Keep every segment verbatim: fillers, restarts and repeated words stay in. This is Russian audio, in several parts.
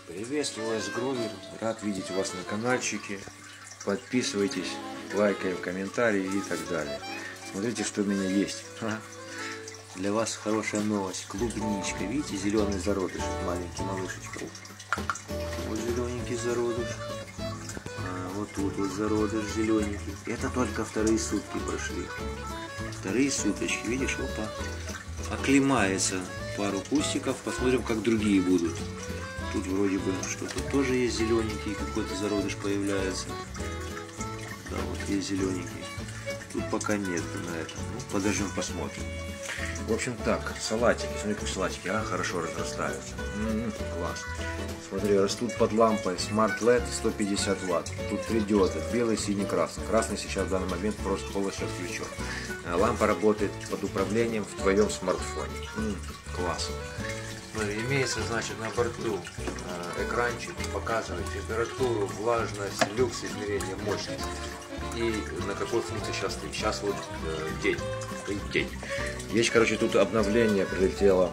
Приветствую вас, Гровер. Рад видеть вас на каналчике. Подписывайтесь, лайкаем, комментарии и так далее. Смотрите, что у меня есть. Ха. Для вас хорошая новость. Клубничка. Видите, зеленый зародыш. Маленький малышечка. Вот зелененький зародыш. А, вот тут вот зародыш зелененький. Это только вторые сутки прошли. Вторые суточки. Видишь, опа. Оклемается пару кустиков. Посмотрим, как другие будут. Тут вроде бы что-то тоже есть зелененький, какой-то зародыш появляется. Да, вот есть зелененький. Тут пока нет на этом. Ну, подождем, посмотрим. В общем так, салатики. Смотри, как салатики, а, хорошо разрастаются. М-м, класс. Смотри, растут под лампой Smart эл и ди сто пятьдесят ватт. Тут три диода, белый, синий, красный. Красный сейчас в данный момент просто полностью отключен. Лампа работает под управлением в твоем смартфоне. М-м, класс. Имеется, значит, на борту э, экранчик, показывает температуру, влажность, люкс, измерение, мощность. И на какой функции сейчас стоит. Сейчас вот э, день. Стоит день. Есть, короче, тут обновление прилетело.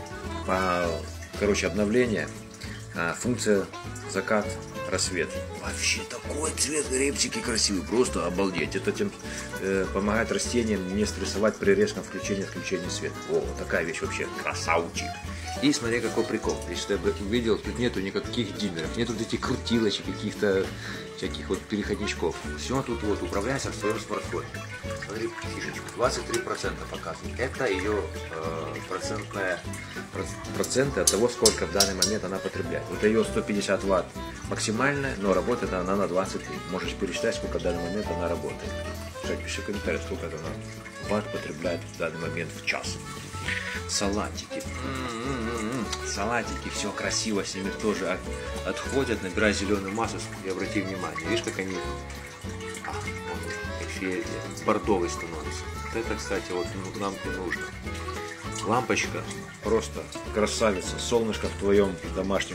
По, короче, обновление. Э, функция закат, рассвет. Вообще такой цвет репчики красивый. Просто обалдеть. Это тем, э, помогает растениям не стрессовать при резком включении и отключении света. О, вот такая вещь вообще. Красавчик. И смотри, какой прикол. Если ты увидел, тут нету никаких диммеров, нету вот этих крутилочек, каких-то всяких вот переходничков. Все тут вот управляется в своем смартфоне. Смотри, фишечку. двадцать три процента показывает. Это ее э, процентная, проценты от того, сколько в данный момент она потребляет. Вот ее сто пятьдесят ватт максимальная, но работает она на двадцать три. Можешь пересчитать, сколько в данный момент она работает. Кстати, пиши в комментариях, сколько она ватт потребляет в данный момент в час. Салатики. М-м-м-м. Салатики, все красиво, с ними тоже от, отходят, набирая зеленую массу. И обрати внимание, видишь, как они а, вообще бордовый становится. Вот это, кстати, вот нам и нужно. Лампочка просто красавица. Солнышко в твоем домашнем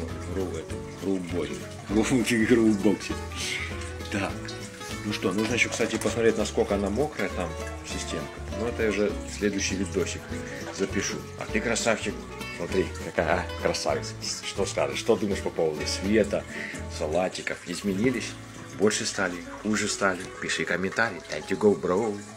грубоксе. Так. Ну что, нужно еще, кстати, посмотреть, насколько она мокрая там, системка. Но это уже следующий видосик запишу. А ты красавчик. Смотри, какая красавица. Что скажешь, что думаешь по поводу света, салатиков? Изменились? Больше стали? Хуже стали? Пиши комментарий. Time to go, bro.